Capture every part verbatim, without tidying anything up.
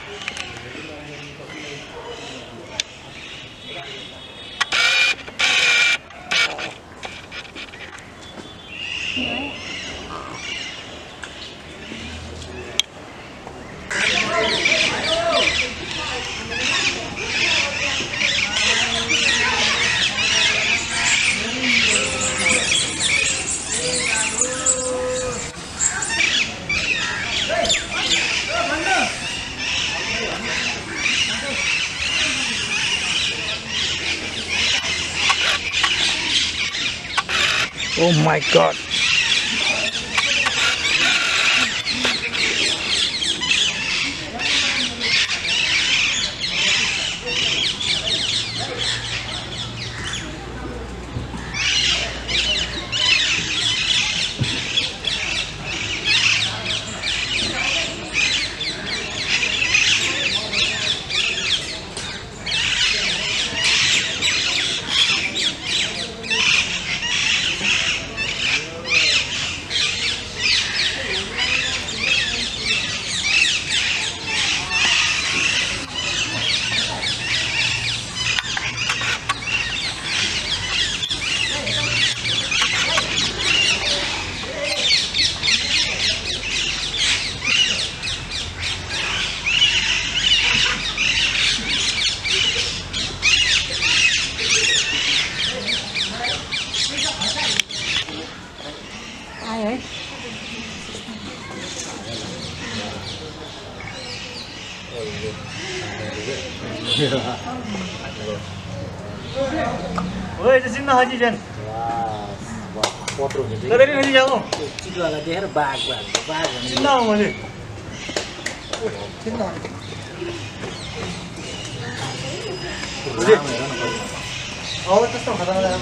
Oh my God. Ai ấy? Oi, चाहिँ चिन्न हाजी जान पत्रो कतै नजिक जाऊ चितुवालाई देखेर बाघ बाघ बाघ भन्ने चिन्न हो मैले चिन्न अब त्यस्तो खतरा जानु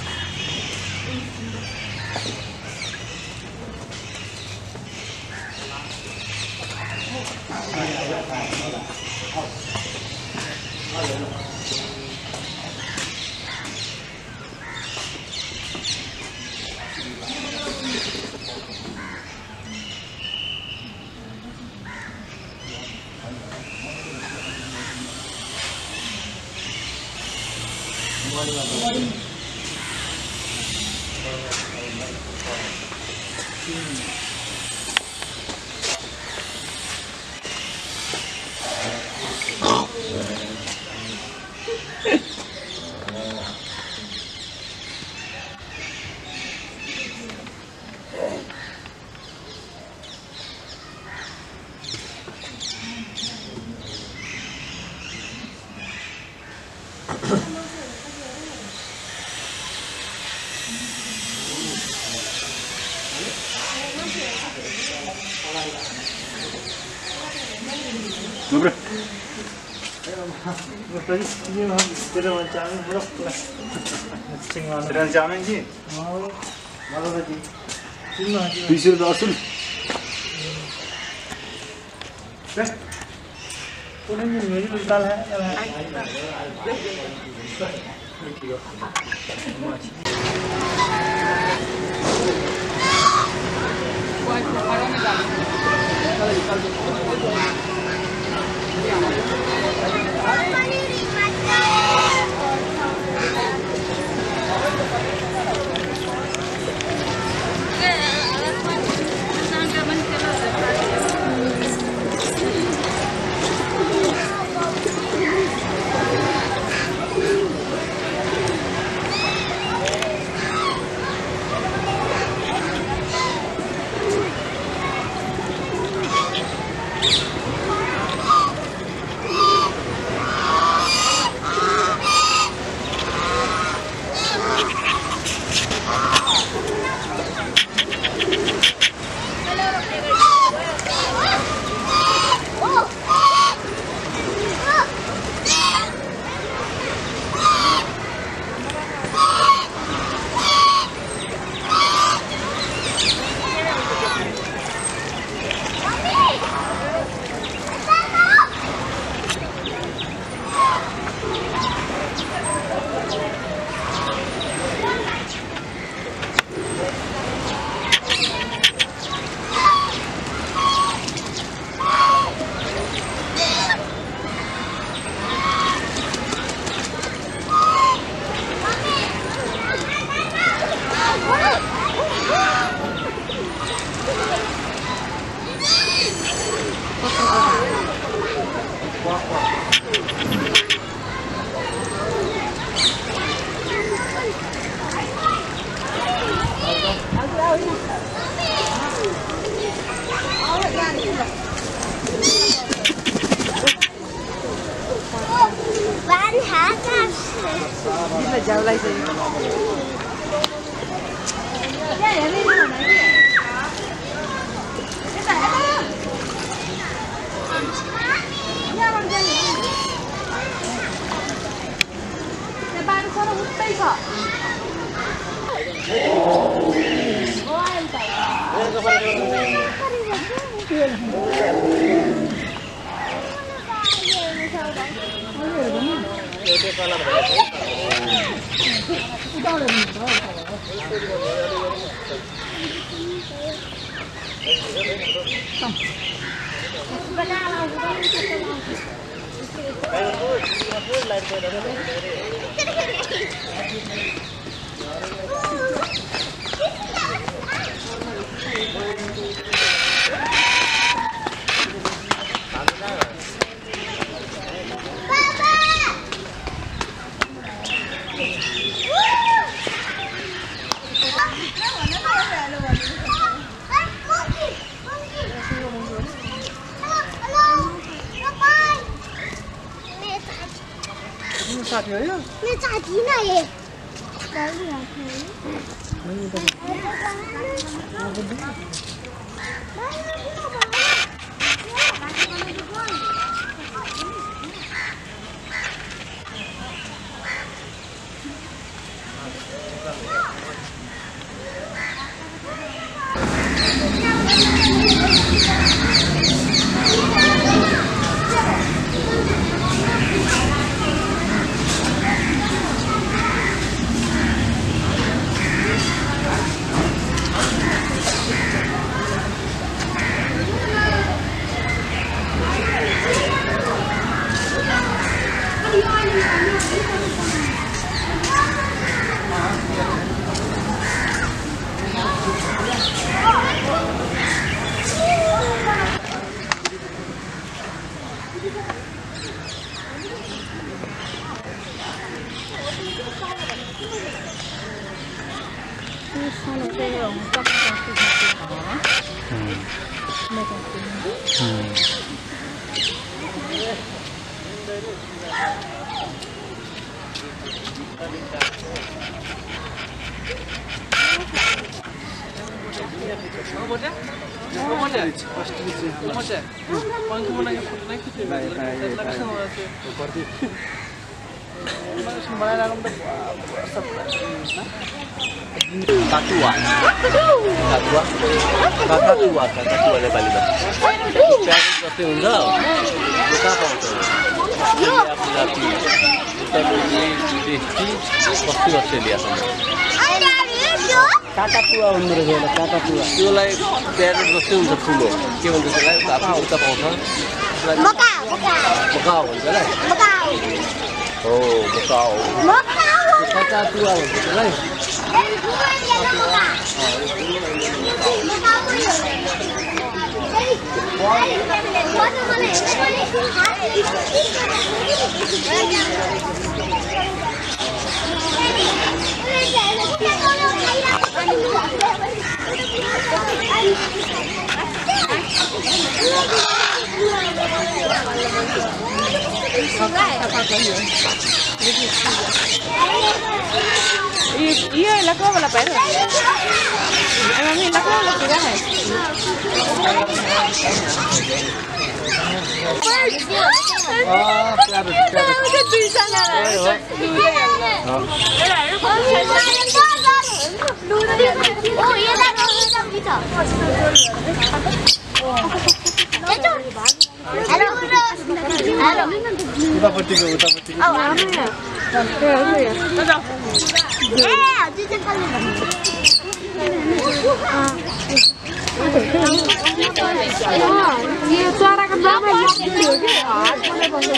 Dobra. Tadi ini mah kita macam ni pula pula. Cinggan. Terang jamin sih. Mau, malu lagi. Cinggan. Pisir dah asul. Beh. Kau ni ni mesti letak lah, lah. साथी हो यो मैं चाहती ना ये कर दिया Tatua. Tatua. Tatua, tatua le bali. Biar seperti enggak. Kita apa itu? Ini apa lagi? Kita ini di waktu Australia sama. काटा पुवा हुँदो रहेछ काटा पुवा त्योलाई प्यारेट जस्तै हुन्छ ठुलो के भन्छ त्यसलाई आफू उता पाउँछ मका मका मका भन्छ त्यसलाई मका हो मका हो मका काटा पुवा भन्छ त्यसलाई Y, y la como la perra. A mí la como la pega है. उतापट्टिको उतापट्टिको ये सारा का नाम है हाथ में बंद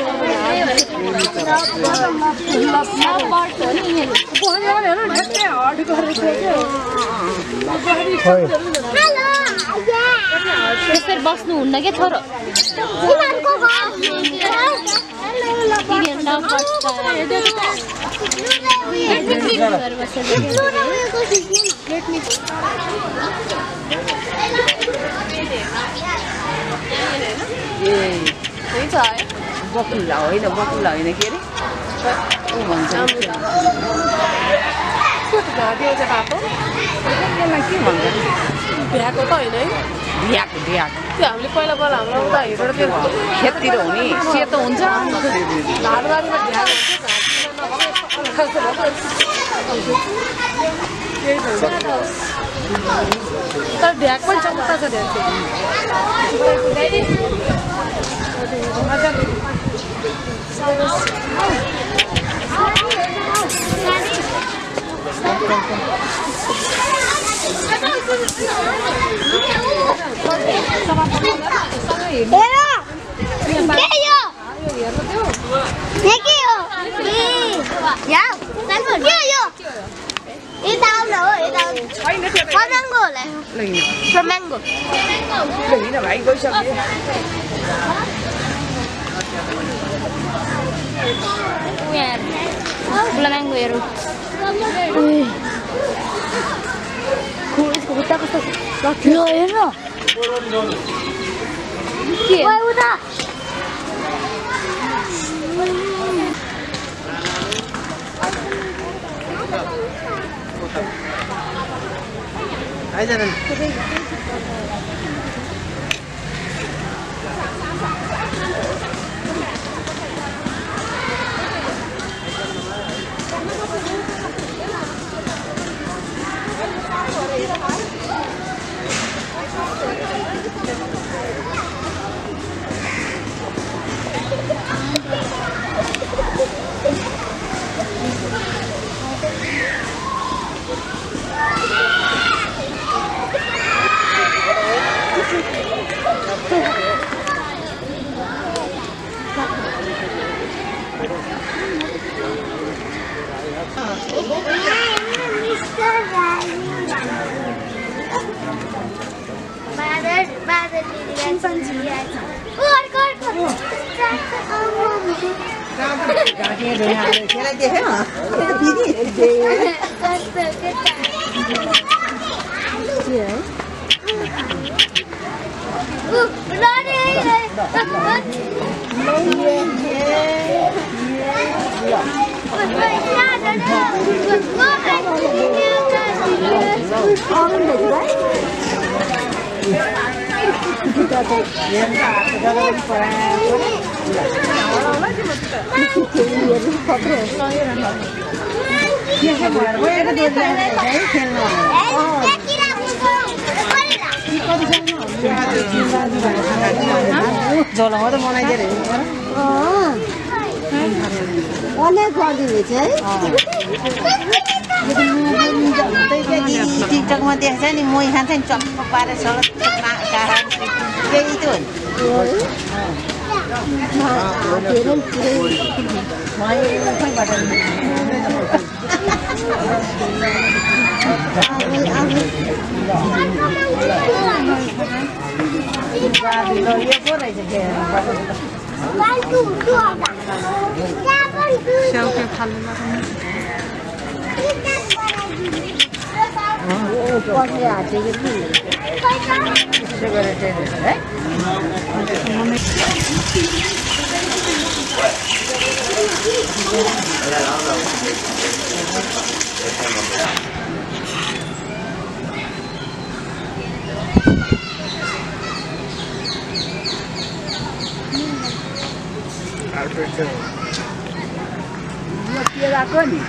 त्यसरी बस्नु हुन्न के छोरो Đấy trời. बकुल्ला होइन बकुल्ला होइन के अरे ऊ भन्छ त्यो चाहिँ भएको यसलाई के भन्छ भ्याएको त होइन है भ्याक भ्याक त्यो हामीले पहिला पहिला हाम्रो उता हेरेर त्यो खेततिर हुने सेतो हुन्छ धारबारीमा भ्याएको हुन्छ तर भ्याक पनि छ उता छ ध्यान Flamengo. Đừng là vậy coi sao vậy Flamengo heru. Lo heru. Woi udah. ai ra đây Mother, mother, झोल मात्रै बनाइदिएर अनेक गरिदिने चाहिँ टिकटकमा देख्छ नि मोही खान्छ नि चप्प पारेर सडक त्यही त के राख्यो नि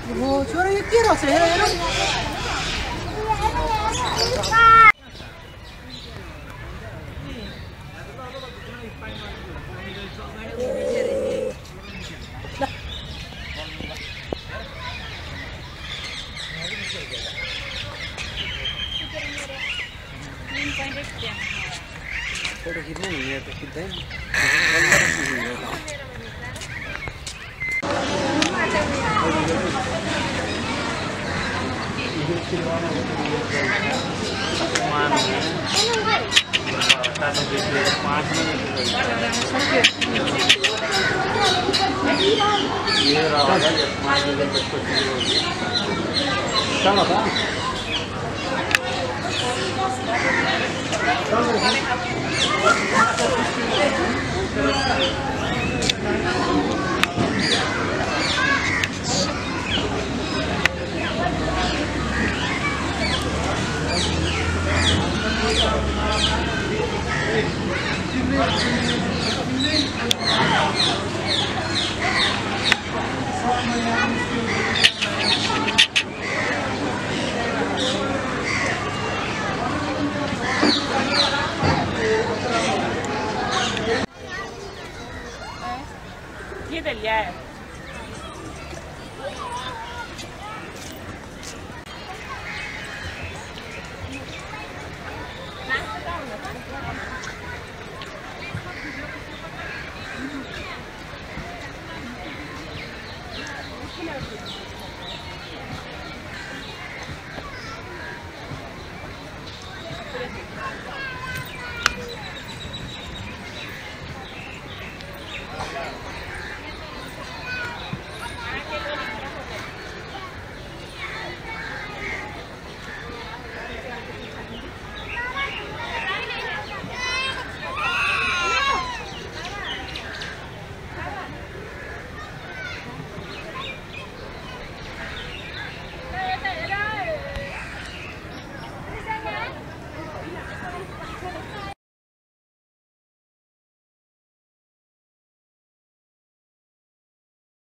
हो छोरा यो के रहेछ हेर हेर फोटो खिच्नु नि मेरो त खिच्दैन चलो त Chiedegli, eh. Thank you.